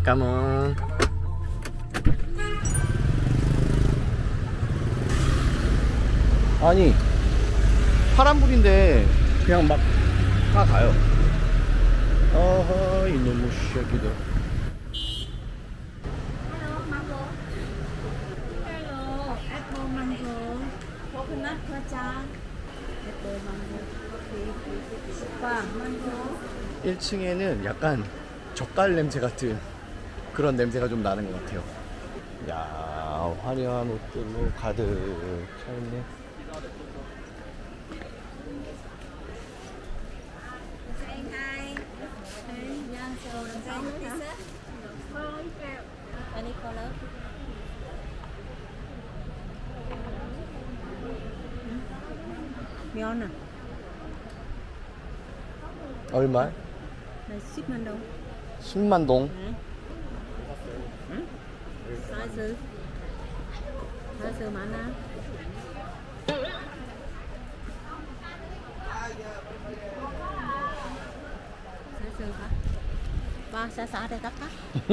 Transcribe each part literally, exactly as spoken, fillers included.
까문. 아니 파란불인데 그냥 막 가가요. 어허 이놈의 새끼들. Hello, apple mango, coconut 과자, apple mango, 오빠 mango. 일 층에는 약간 젓갈 냄새 같은 그런 냄새가 좀 나는 것 같아요. 야, 화려한 옷들로 가득 차있네. 면 à? 얼마? Là shipment đâu? 십만 동. 사이즈 사이즈 많아? 사이즈 hả? Ba xa xa đây tất á.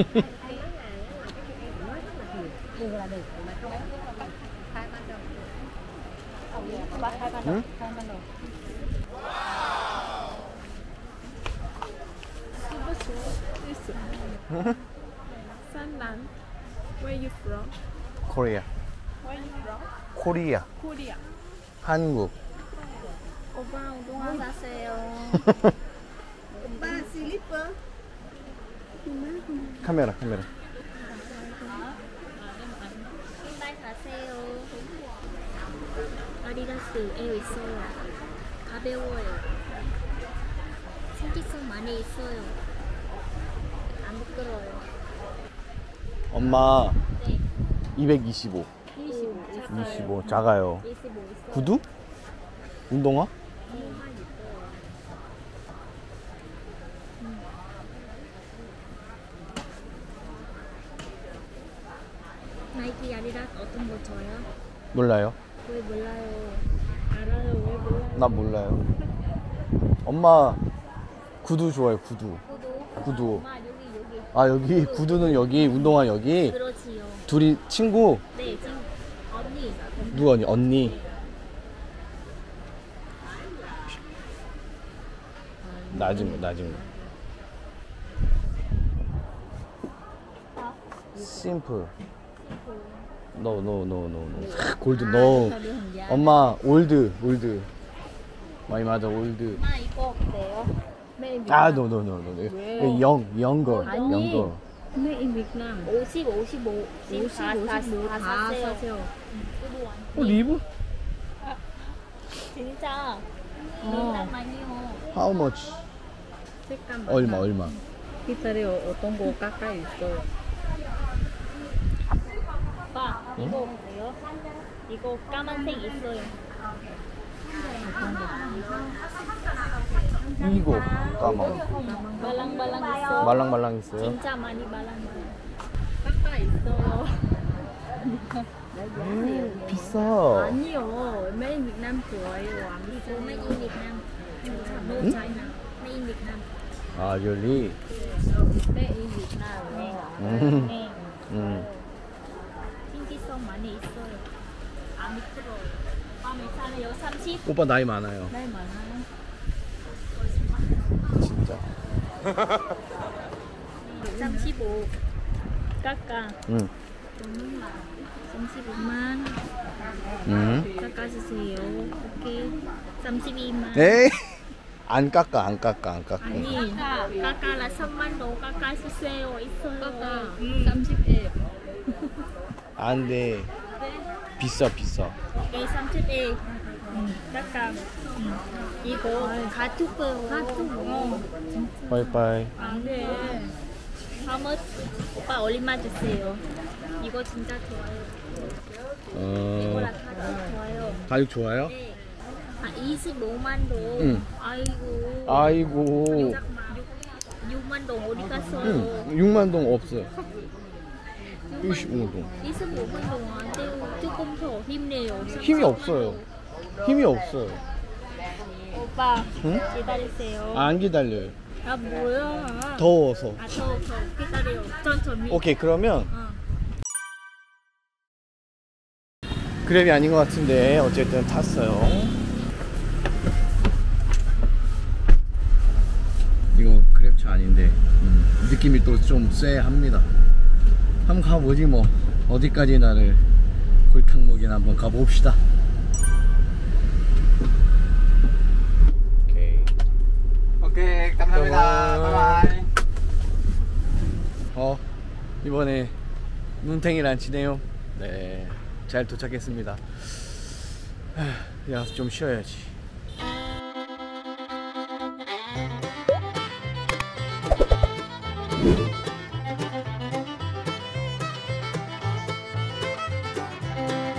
Được là được. Hai ban đầu. Ba hai ban đầu. Hai ban đầu. Sanlan, where you from? 코리아. Where you from? 코리아. Korea. 한국. 오빠 운동화 사세요. Ba slipper. 카메라 카메라. 신발 사세요. 아디다스 에어 있어요. 가벼워요. 신기성 많이 있어요. 안 부끄러워요. 엄마 네. 이백이십오. 이십오. 이십오 작아요. 이십오 있어요. 구두? 운동화? 나이키 아디다스 어떤 거 줘요? 몰라요. 왜 몰라요? 알아요. 왜 몰라요? 나 몰라요. 엄마 구두 좋아요. 구두. 구두. 구두. 엄마 여기 여기. 아 여기 구두는 여기, 운동화 여기. 그렇지요. 둘이 친구? 네 지금 언니. 누구 언니? 언니. 낮은 거, 낮은 거. 심플. No, no, no, no, no. 골드, no. 엄마, 올드, 올드. 마이 마더 올드. 엄마 이거 어때요? 아, no, no, no, no. 영, 영걸, 아니. 영걸. Made in Vietnam. 오십, 오십오. 지금 다, 다, 오십오 다 다 사세요. 사세요. 어, 리브? 진짜 어. 민감만요. How much? 색감 얼마, 얼마? 기다려 어떤 거 가까이 있어요. 오빠 이거 어때요? 이거 까만색 있어요. 이거 까만. 말랑말랑 있어요. 말랑말랑 있어요. 진짜 많이 말랑말랑. 가까이 있어요. 음, 비싸. 아니요. Made in Vietnam 좋아요. 안 이거 비싸요. made in Vietnam. No 응? China. Made in Vietnam. 아, really? Made in Vietnam. 음, 네. 음. 신기성 많이 있어요. 안 미끄러워요. 오빠 몇 살이에요? 삼십? 오빠 나이 많아요. 나이 많아요. 진짜. 삼십오. 깎아. 응. 삼십오만. 응. 깎아주세요. 오케이. 삼십이만. 에이. 안 깎아, 안 깎아, 안 깎아. 아니, 깎아라 삼만 더 깎아주세요. 있어요. 깎아. 삼십일. 안 돼. 비싸, 비싸. 오케이, 삼십일. 깎아. 이거 가축 거요. 가축. 빠이빠이. 안 돼. How much? 오빠 얼마 주세요. 이거 진짜 좋아요. 이거랑 어, 가죽 좋아요. 가죽 좋아요? 네. 아, 이십오만 동. 응. 아이고. 아이고. 육만 동 어디 갔어요? 응, 육만 동 없어요. 이십오 동. 이십오만 동 안 돼요. 조금 더 힘내요. 힘이 없어요. 힘이 없어요. 오빠 응? 기다리세요. 안 기다려요. 아 뭐야? 더워서. 아 더워 더워 기다려. 천천히. 오케이, 그러면 어. 그랩이 아닌 것 같은데 어쨌든 탔어요. 이거 그랩차 아닌데 음, 느낌이 또 좀 쎄합니다. 한번 가보지 뭐. 어디까지 나를 골탕 먹이나 한번 가봅시다. 오케이. 오케이, 감사합니다. 바이바이. 어, 이번에 눈탱이란 치네요. 네, 잘 도착했습니다. 야, 좀 쉬어야지.